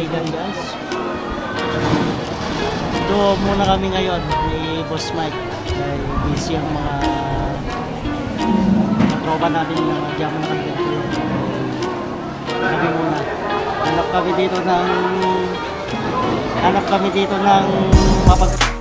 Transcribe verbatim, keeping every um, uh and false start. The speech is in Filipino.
Vigan guys. Ito muna kami ngayon ni Boss Mike. Dahil busy ang mga tropa natin ng Agyamanak Adventures. Kami muna. Hanap kami dito ng hanap kami dito ng mapag